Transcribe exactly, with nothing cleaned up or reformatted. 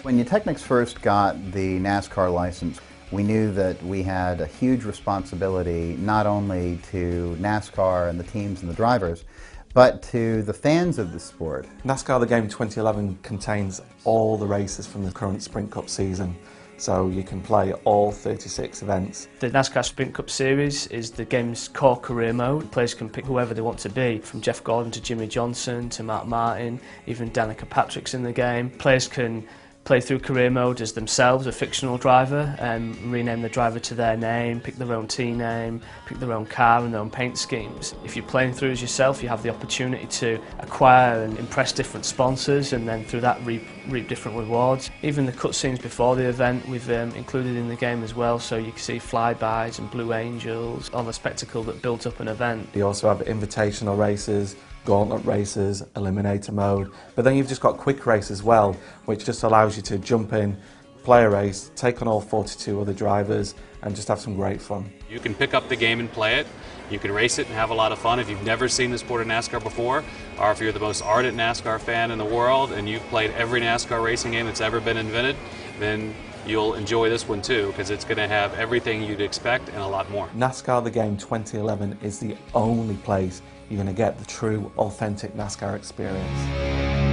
When Eutechnyx first got the NASCAR license, we knew that we had a huge responsibility not only to NASCAR and the teams and the drivers, but to the fans of the sport. NASCAR The Game twenty eleven contains all the races from the current Sprint Cup season, so you can play all thirty-six events. The NASCAR Sprint Cup Series is the game's core career mode. Players can pick whoever they want to be, from Jeff Gordon to Jimmy Johnson to Mark Martin, even Danica Patrick's in the game. Players can play through career mode as themselves, a fictional driver, and rename the driver to their name, pick their own team name, pick their own car and their own paint schemes. If you're playing through as yourself, you have the opportunity to acquire and impress different sponsors, and then through that reap, reap different rewards. Even the cutscenes before the event we've um, included in the game as well, so you can see flybys and Blue Angels, all the spectacle that builds up an event. You also have invitational races, gauntlet races, eliminator mode, but then you've just got quick race as well, which just allows you to jump in, play a race, take on all forty-two other drivers and just have some great fun. You can pick up the game and play it. You can race it and have a lot of fun if you've never seen the sport of NASCAR before, or if you're the most ardent NASCAR fan in the world and you've played every NASCAR racing game that's ever been invented, then you'll enjoy this one too, because it's going to have everything you'd expect and a lot more. NASCAR The Game twenty eleven is the only place you're going to get the true, authentic NASCAR experience.